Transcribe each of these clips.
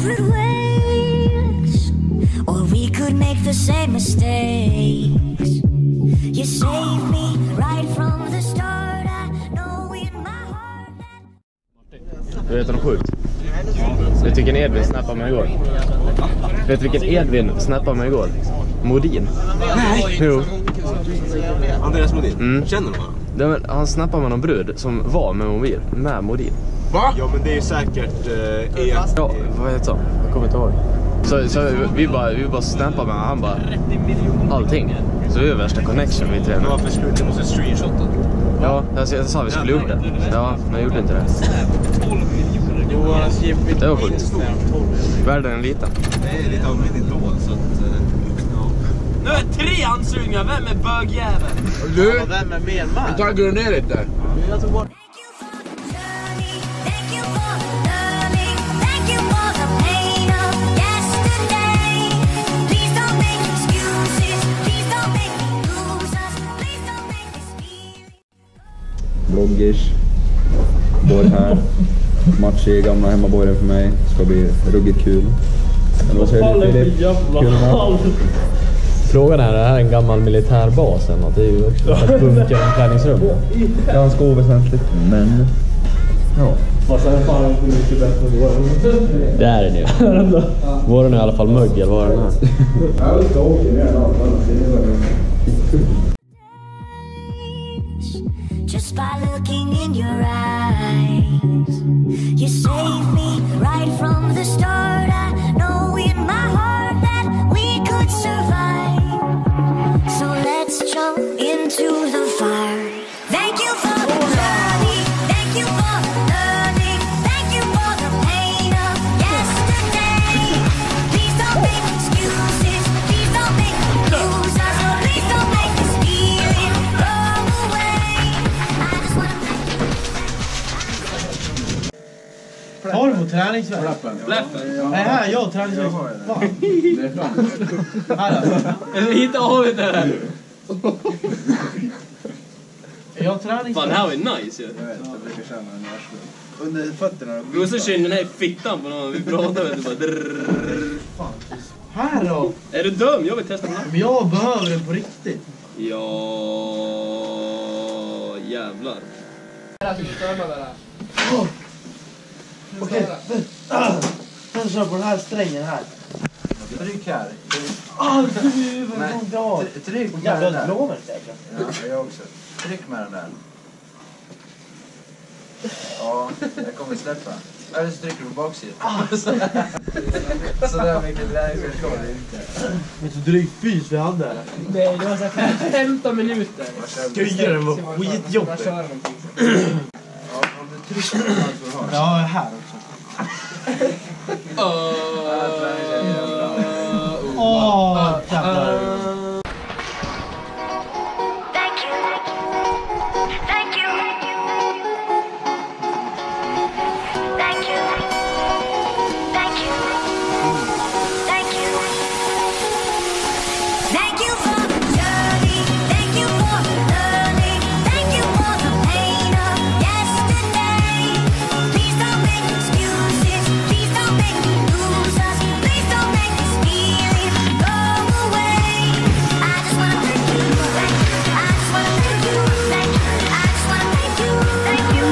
separate ways, or we could make the same mistakes. You saved me right from the start. I know in my heart that... Du vet något sjukt? Vet du vilken Edvin snappade mig igår? Vet du vilken Edvin snappade mig igår? Modin. Nej! Jo. Andreas Modin? Känner du honom? Han snappade med någon brud som var med mobil. Med Modin. Va? Ja, men det är ju säkert Ja, vad heter det? Jag kommer inte ihåg. Så vi bara snappade med han bara allting. Så det är värsta connection vi tre. Varför skulle du måste screenshotta? Ja, jag sa vi skulle gjort det. Ja, men jag gjorde inte det. Det var sjukt. Världen är liten. Det är lite av min idol, så att... ja. Nu är 3 ansugningar. Vem är bögjäveln? Du, vem är menman? du tar ner lite. Vloggers. Bor här. Match i gamla hemmaborgen för mig. Ska bli ruggigt kul. Men vad säger du, Filip? Frågan är det här en gammal militärbas eller något? Det är ju också ett bunkeromklädningsrum. Ganska oväsentligt, men... Ja. Det är den ju. Var den i alla fall mugg eller var den här? Just by looking in your eyes, you saved me right from the start. I know in my heart that we could survive. So let's jump into the fire. Thank you for the journey. Thank you for learning. Thank you for the pain of yesterday. Please don't make excuses. Please don't make me lose us. Please don't make this feeling go away. I just wanna Har du på träningsvärk? Läppen? Nej, här, jag träningsvärk. Va? Det är fram. Här då. Jag hittar av det här. Jag träningsvärk. Fan, det här var ju nice ju. Jag vet, jag brukar känna en arslet. Under fötterna. Vi måste känna den här i fittan på någon. Vi pratar med det bara drrrr. Här då. Är du dum? Jag vill testa den här. Men jag behöver den på riktigt. Ja, jävlar. Okej. Sen kör på den här strängen här. Tryck här. Tryck med Jävla den där. blåmärksäkert. Ja, jag också. Tryck med den där. Ja, jag kommer släppa. Eller så trycker du på baksidan. Så där mycket läge ska det inte. Vet du drygt fys vi hade eller? Nej, det var så 15 minuter. Skriver den var skitjobbig. Ja, om du trycker på den så har du. Ja, här också. Åh, jävlar. thank you. Thank you. Thank you. Thank you. Thank you. Thank you for the journey. Thank you for learning. Thank you for the pain of yesterday. Please don't make excuses. Please don't make me lose us. Please don't make this feeling go away. I just wanna thank you. I just wanna thank you. I just wanna thank you. Thank you.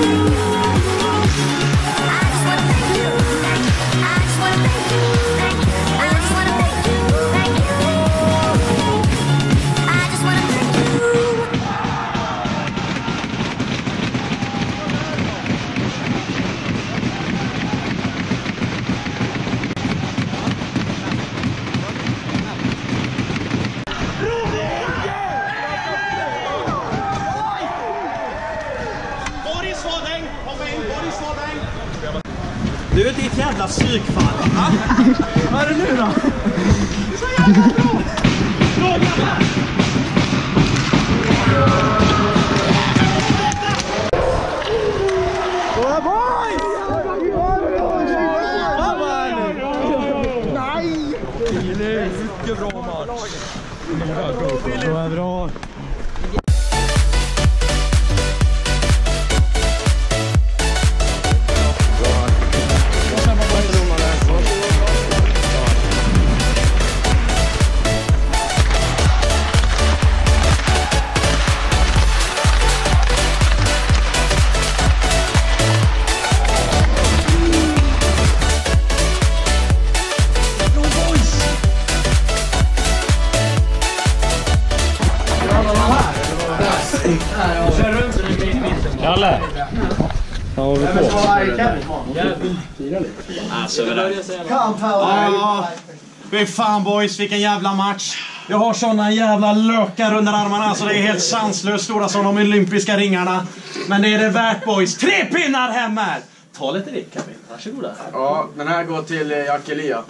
I just wanna thank you. I just wanna thank you. I just wanna thank you. Thank you. I just wanna thank you. Du är ditt jävla psykfall. Vad är det nu då? Så jävla bra. Bra jävlar. Mycket bra match. Det var bra. Fy fan boys, vilken jävla match. Jag har såna jävla lökar under armarna så det är helt sanslöst stora som de olympiska ringarna. Men det är det värt boys. 3 pinnar hem här. Ta lite ditt Kevin, varsågoda. Ja, den här går till Jack Elia.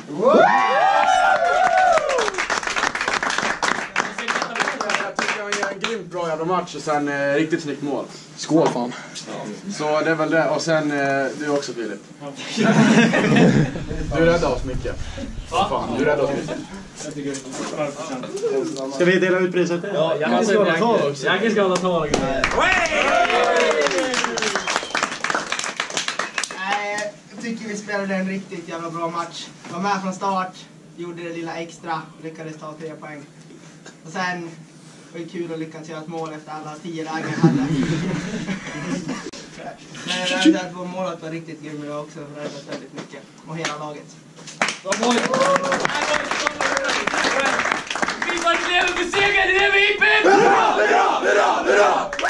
Jag tycker han ger en grymt bra jävla match och sen riktigt snyggt mål. Skål fan. Så det är väl det. Och sen du också Filip. Du räddade oss mycket. Fan, du räddade oss mycket. Ska vi dela ut priset? Ja, Jackie ska hålla tal också. Jackie ska hålla tal. Jag tycker vi spelade en riktigt jävla bra match. Var med från start, gjorde det lilla extra, lyckades ta 3 poäng. Och sen var det kul att lyckas göra ett mål efter alla 10 lägen jag hade. Men vår målet var riktigt grym och också räddat väldigt mycket. Och hela laget. Vi var lever för seger, det är vi! Hurra, hurra, hurra, hurra!